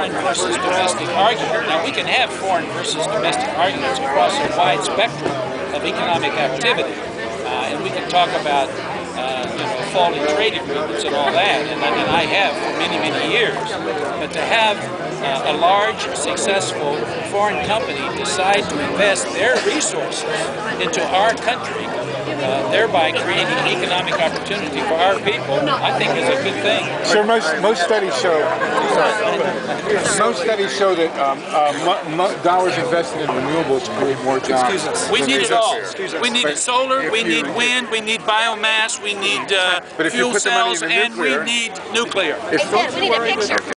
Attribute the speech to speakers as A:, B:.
A: foreign versus domestic argument. Now, we can have foreign versus domestic arguments across a wide spectrum of economic activity, and we can talk about falling trade agreements and all that, and I have for many, many years. But to have a large, successful foreign company decide to invest their resources into our country, thereby creating economic opportunity for our people, I think is a good thing.
B: Sir, most studies show that dollars invested in renewables create more jobs.
A: We need it all. We need solar, we need wind, we need biomass, we need fuel cells, and we need nuclear.
C: We need a picture.